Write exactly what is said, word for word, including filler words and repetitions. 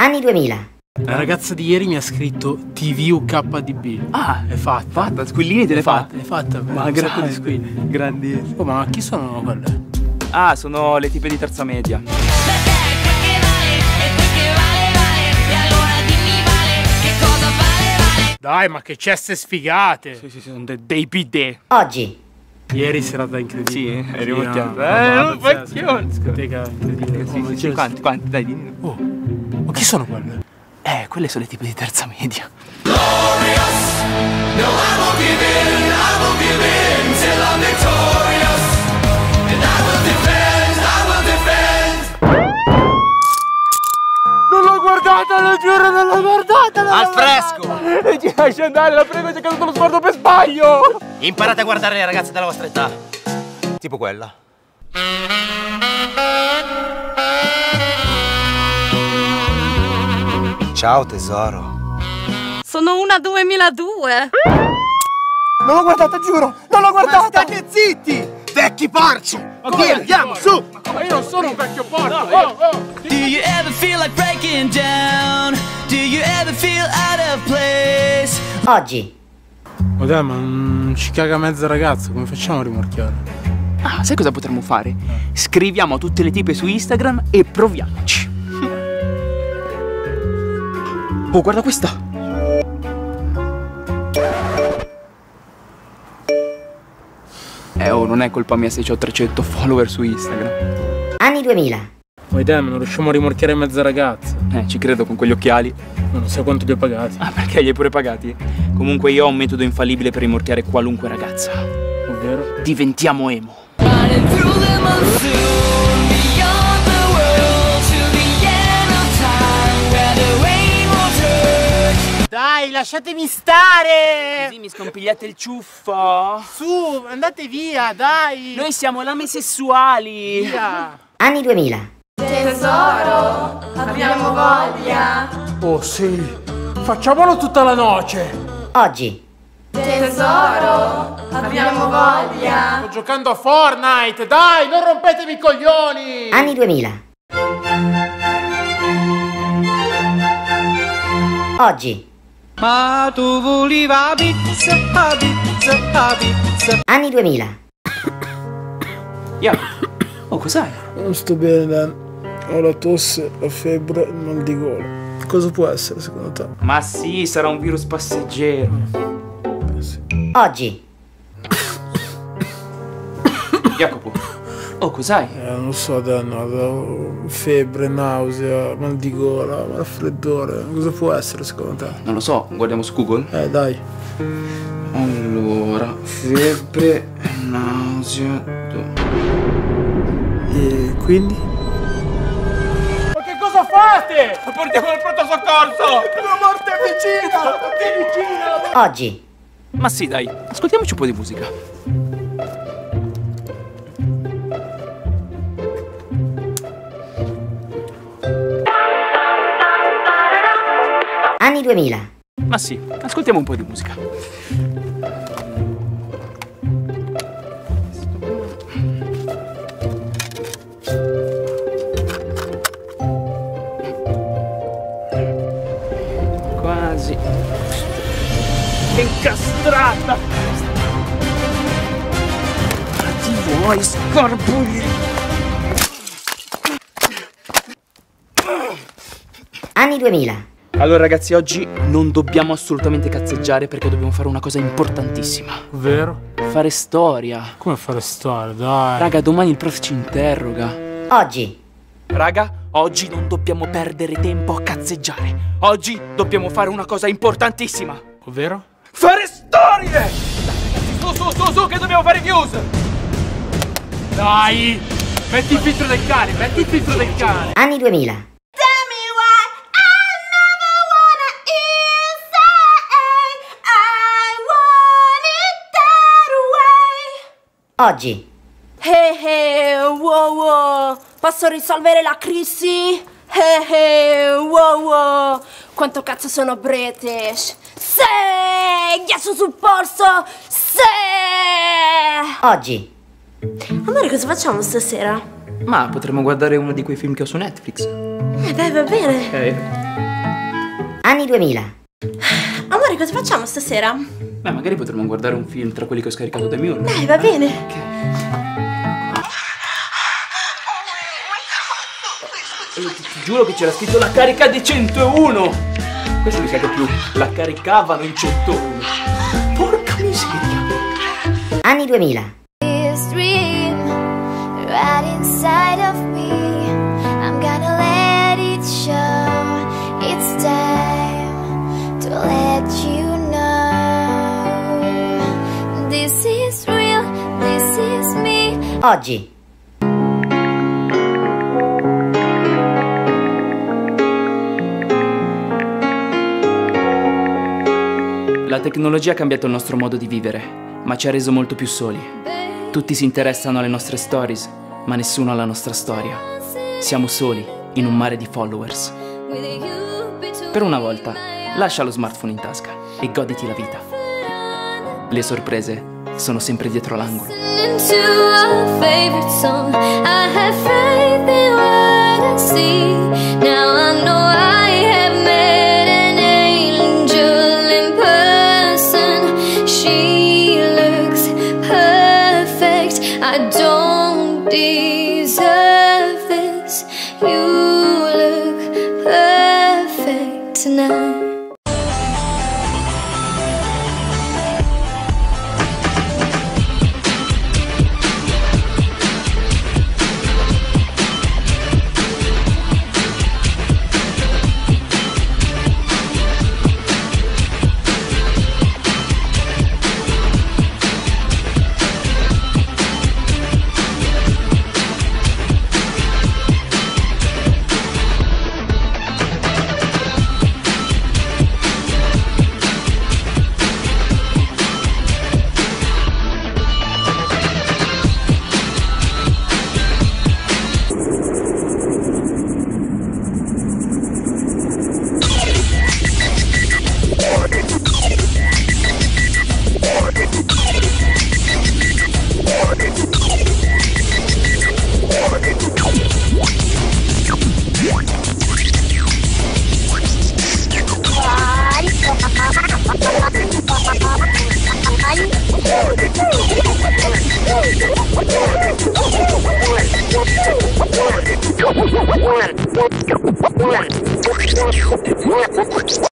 Anni duemila. La ragazza di ieri mi ha scritto T V U K D B. Ah, è fatta. Fatta, squillini te le fatta. È fatta. Ma grandi squilli. Grandissimo. Oh, ma chi sono quelle? Ah, sono le tipe di terza media. Dai, ma che ceste sfigate! Sì, sì, sì, sono de dei bidè. Oggi. Ieri serata incredibile. Sì, è rimorchiato. No, Eh, no, non facciamo. discoteca incredibile. Sì, Oh, sì, sì, c'è- quanti, quanti, dai, dimmi. Oh, ma chi sono quelle? Eh, quelle sono le tipe di terza media. Non l'ho guardata, lo giuro, non l'ho guardata! Non Al l'ho fresco! guardata. E ci lasci andare, la prego, ci è caduto lo sguardo per sbaglio! Imparate a guardare le ragazze della vostra età. Tipo quella. Ciao tesoro. Sono una duemiladue. Non l'ho guardata, giuro! Non l'ho guardata! Ma state zitti! Vecchi porci! Ma Via, andiamo, su! Ma io non sono un vecchio porco! Oh, oh. Do you ever feel like breaking down? Do you ever feel out of place? Oggi. Ma dai, ma non ci caga mezza ragazza, come facciamo a rimorchiare? Ah, sai cosa potremmo fare? Scriviamo a tutte le tipe su Instagram e proviamoci. Oh, guarda questa! Eh, oh, non è colpa mia se ho trecento follower su Instagram. Anni duemila. Ma dai, ma non riusciamo a rimorchiare mezza ragazza. Eh, ci credo con quegli occhiali. Ma non sai quanto li ho pagati. Ah, perché li hai pure pagati? Comunque io ho un metodo infallibile per rimorchiare qualunque ragazza. Ovvero? Diventiamo emo. Running through the monsoon, beyond the world, to the end of time, where the rain will turn. Dai, lasciatemi stare! Così mi scompigliate il ciuffo. Su, andate via, dai! Noi siamo lame sessuali. Via! Anni duemila. Tesoro, abbiamo voglia. Oh sì, facciamolo tutta la noce! Oggi. Tesoro, abbiamo voglia. Sto giocando a Fortnite, dai, non rompetemi i coglioni! Anni duemila. Oggi. Ma tu volevi la pizza, la pizza, la pizza. Anni duemila. Yeah. Oh, cos'hai? Non sto bene, Dan. Ho la tosse, la febbre, il mal di gola. Cosa può essere secondo te? Ma sì, sarà un virus passeggero. Eh sì. Oggi. Jacopo. Oh, cos'hai? Eh, non so, Dan, ho febbre, nausea, mal di gola, raffreddore. Cosa può essere secondo te? Non lo so, guardiamo su Google. Eh, dai. Allora, febbre, nausea. E quindi? Ma che cosa fate? Portiamo il pronto soccorso! La morte è vicina! È vicina! Oggi. Ma sì, dai, ascoltiamoci un po' di musica. Anni duemila. Ma sì, ascoltiamo un po' di musica. Quasi. Che incastrata! Ti vuoi scorpugli? Anni duemila. Allora ragazzi, oggi non dobbiamo assolutamente cazzeggiare perché dobbiamo fare una cosa importantissima. Vero? Fare storia. Come fare storia, dai? Raga, domani il prof ci interroga. Oggi. Raga, oggi non dobbiamo perdere tempo a cazzeggiare. Oggi dobbiamo fare una cosa importantissima. Ovvero? Fare storie! Dai ragazzi, su, su, su, su, che dobbiamo fare views! Dai! Metti il filtro del cane, metti il filtro del cane! Anni duemila. Oggi. Hey hey, wow wow. Posso risolvere la crisi? Hey hey, wow wow. Quanto cazzo sono British? Sì! Ghiaccio sul polso! Sì! Oggi. Amore, cosa facciamo stasera? Ma potremmo guardare uno di quei film che ho su Netflix. Eh dai, va bene. Ok. Anni duemila. Amore, cosa facciamo stasera? Beh, magari potremmo guardare un film tra quelli che ho scaricato da Mule. Dai, va bene. Ok. Eh, Ti, ti giuro che c'era scritto la carica di centouno. Questo mi sa che più la caricavano in centouno. Porca miseria. Anni duemila. This dream right inside of me. I'm gonna let it show. It's time to let you know. This is real, this is me. Oggi. La tecnologia ha cambiato il nostro modo di vivere, ma ci ha reso molto più soli. Tutti si interessano alle nostre stories, ma nessuno alla nostra storia. Siamo soli, in un mare di followers. Per una volta, lascia lo smartphone in tasca e goditi la vita. Le sorprese sono sempre dietro l'angolo. Into our favorite song, I have faith in what I see. Now I know I have met an angel in person. She looks perfect. I don't deserve this. You look perfect tonight. One.